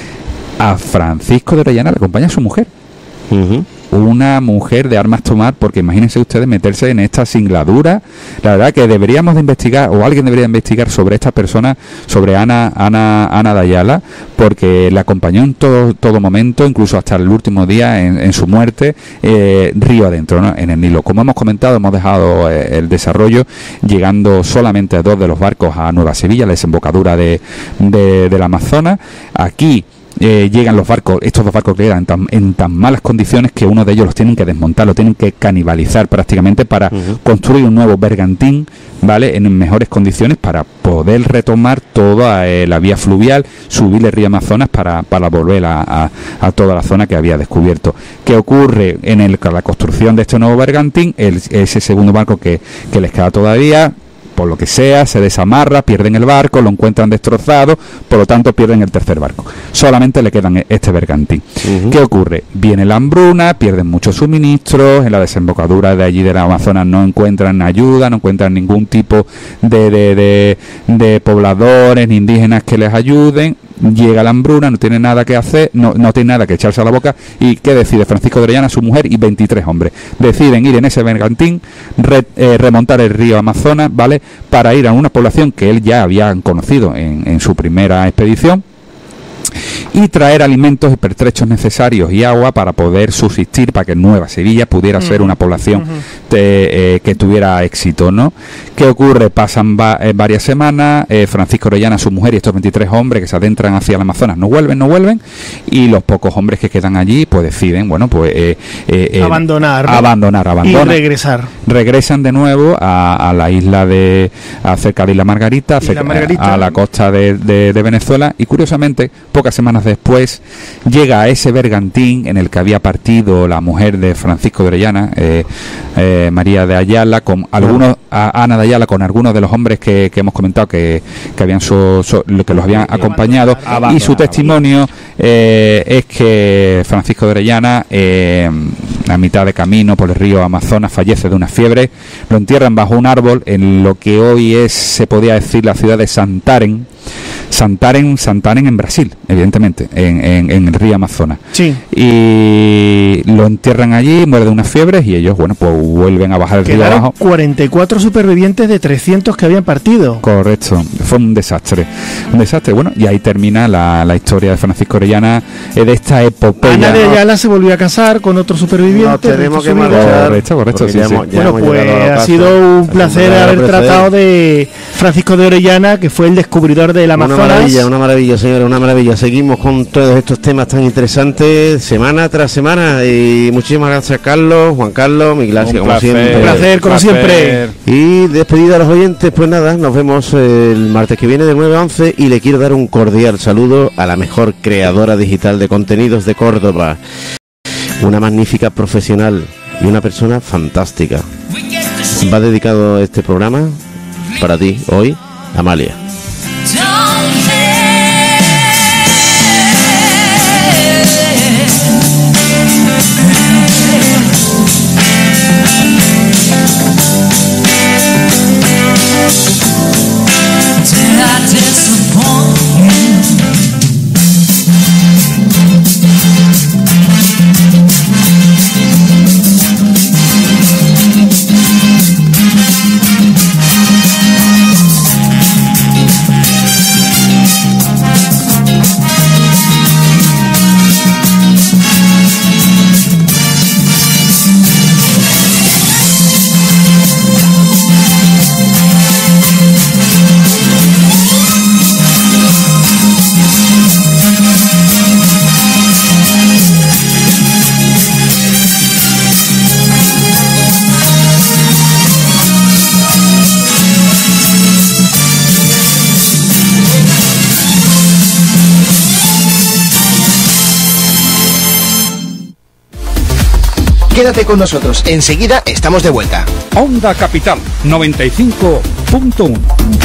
a Francisco de Orellana le acompaña su mujer. Uh-huh. Una mujer de armas tomar, porque imagínense ustedes meterse en esta singladura. La verdad que deberíamos de investigar, o alguien debería investigar sobre esta persona, sobre Ana Ana Ana de Ayala, porque la acompañó en todo todo momento, incluso hasta el último día en, en su muerte, eh, río adentro, ¿no? En el Nilo. Como hemos comentado, hemos dejado eh, el desarrollo, llegando solamente dos de los barcos a Nueva Sevilla, la desembocadura de, de del Amazonas. Aquí Eh, llegan los barcos, estos dos barcos que llegan en tan, en tan malas condiciones que uno de ellos los tienen que desmontar, lo tienen que canibalizar prácticamente para uh-huh. construir un nuevo bergantín, ¿vale? En mejores condiciones, para poder retomar toda eh, la vía fluvial, subir el río Amazonas para, para volver a, a, a toda la zona que había descubierto. ¿Qué ocurre en el, la construcción de este nuevo bergantín? El, ese segundo barco que, que les queda todavía, por lo que sea, se desamarra, pierden el barco, lo encuentran destrozado, por lo tanto pierden el tercer barco. Solamente le quedan este bergantín. Uh-huh. ¿Qué ocurre? Viene la hambruna, pierden muchos suministros, en la desembocadura de allí de la Amazonas no encuentran ayuda, no encuentran ningún tipo de, de, de, de pobladores ni indígenas que les ayuden. Llega la hambruna, no tiene nada que hacer, no, no tiene nada que echarse a la boca. ¿Y qué decide Francisco de Orellana? Su mujer y veintitrés hombres deciden ir en ese bergantín, re, eh, remontar el río Amazonas, ¿vale? Para ir a una población que él ya había conocido en, en su primera expedición, y traer alimentos y pertrechos necesarios y agua para poder subsistir, para que Nueva Sevilla pudiera ser una población uh-huh. de, eh, que tuviera éxito, ¿no? ¿Qué ocurre? Pasan va, eh, varias semanas, eh, Francisco Orellana, su mujer y estos veintitrés hombres que se adentran hacia el Amazonas no vuelven, no vuelven, y los pocos hombres que quedan allí pues deciden, bueno, pues eh, eh, eh, abandonar, abandonar, abandonar y regresar. Regresan de nuevo a, a la isla de, a cerca de Isla Margarita, Isla cerca, Margarita. a la costa de, de, de Venezuela, y curiosamente, pocas semanas después, llega a ese bergantín en el que había partido la mujer de Francisco de Orellana, eh, eh, María de Ayala, con algunos, a Ana de Ayala, con algunos de los hombres que, que hemos comentado que, que habían so, so, que los habían acompañado, y su testimonio eh, es que Francisco de Orellana, eh, a mitad de camino por el río Amazonas, fallece de una fiebre, lo entierran bajo un árbol en lo que hoy es, se podía decir, la ciudad de Santarém, Santarém, Santarém en Brasil, evidentemente, en, en, en el río Amazonas. Sí. Y lo entierran allí, muere de unas fiebres, y ellos, bueno, pues vuelven a bajar el río abajo. cuarenta y cuatro supervivientes de trescientos que habían partido. Correcto, fue un desastre, un desastre, bueno, y ahí termina la, la historia de Francisco Orellana, eh, de esta epopeya. Ana de Ayala se volvió a casar con otro superviviente. No tenemos que marchar. Correcto, correcto, sí, ya sí. hemos, ya Bueno, hemos pues ha sido un placer haber tratado de Francisco de Orellana, que fue el descubridor del Amazonas. Una maravilla, una maravilla, señores, una maravilla. Seguimos con todos estos temas tan interesantes semana tras semana, y muchísimas gracias, Carlos, Juan Carlos, Miguel Ángel, como siempre. Un placer, como siempre. Y despedida a los oyentes, pues nada, nos vemos el martes que viene de nueve a once, y le quiero dar un cordial saludo a la mejor creadora digital de contenidos de Córdoba, una magnífica profesional y una persona fantástica. Va dedicado este programa para ti hoy, Amalia. Quédate con nosotros, enseguida estamos de vuelta. Onda Capital noventa y cinco punto uno.